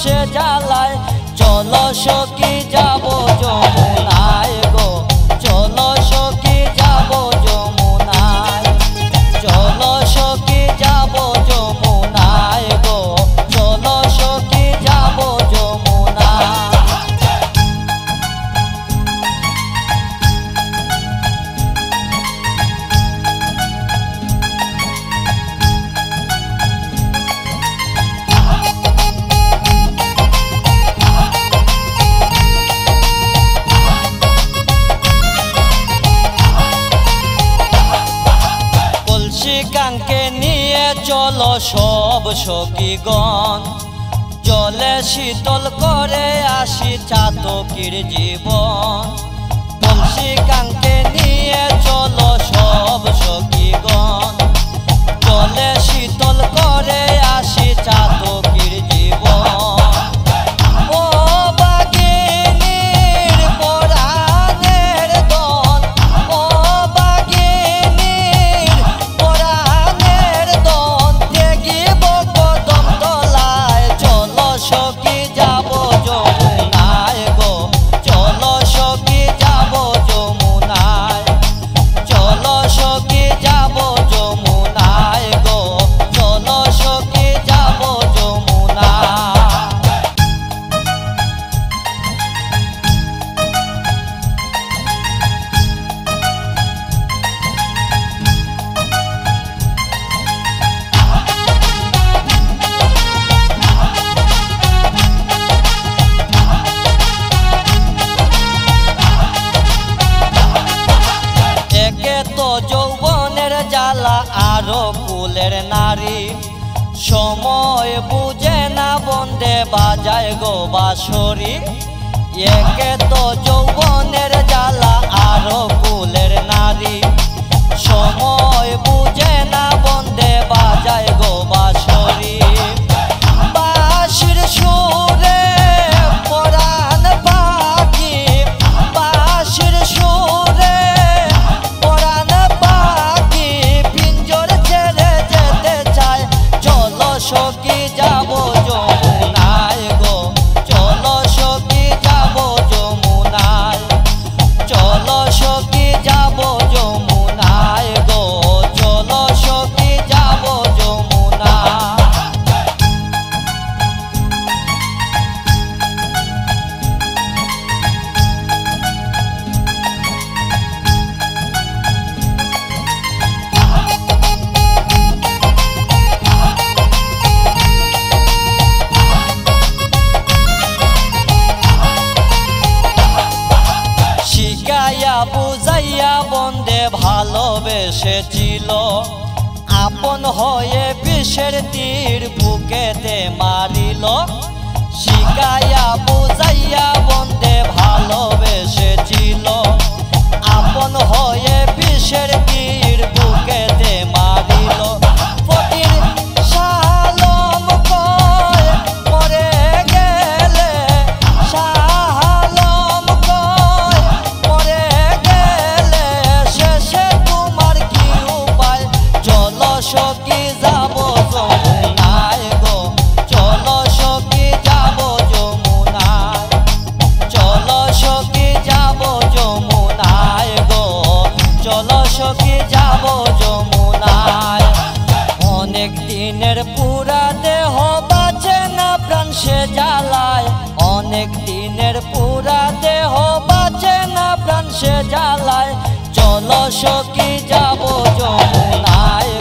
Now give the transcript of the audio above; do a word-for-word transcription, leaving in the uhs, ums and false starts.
সে জ্বালায়। চলো সখী যাব যমুনায় গো, চলো সখী যাব যমুনায়, চলো সখী যাব যমুনায় গো, চলো সখী যাব যমুনায়। কাঙ্কে নিয়ে চলো সব সখীগণ, জলে শীতল করে আসি চাতকীর জীবন। তুলসী কাঙ্কে নিয়ে চলো সব সখীগণ, জলে শীতল করে আসি চাতকীর জীবন। যৌবনের জ্বালা আরো কুলের নারী, সময় বুঝে না বন্দে বাজায় গো বাঁশরি। একে তো যৌবনের জ্বালা আরো কুলের নারী, সময় বুঝে না বন্দে বাজায় গো বাঁশরি। বাঁশির সুরে পরাণ পাখি, বাঁশির সুরে পরাণ পাখি পিঞ্জর ছেড়ে যেতে চায়। চলো সখী যাব যমুনায় গো, চলো সখী যাব যমুনায়, চলো সখী যাব যমুনায় গো, চলো সখী যাব যমুনায়। শিখাইয়া বুঝাইয়া বন্দে ভালোবেসেছিল, আপন হয়ে বিষের তীর বুকেতে মারিল। শিখাইয়া বুঝাইয়া বন্দে ভালোবেসেছিল, আপন হয়ে বিষের তীর বুকেতে মারিল। ফকির শালম কয় মরে গেলে, শালম কয় মরে গেলে শেষে তোমার কি উপায়। চলো সখী যাব যমুনায় গো, চলো সখী যাব যমুনায়, চলো সখী যাব যমুনায় গো, চলো সখী যাব যমুনায়। অনেক দিনের পুরা দেহ বাঁচে না প্রাণ সে জ্বালায়, অনেক দিনের পুরা দেহ বাঁচে না প্রাণ সে জ্বালায়। চলো সখী যাব যমুনায়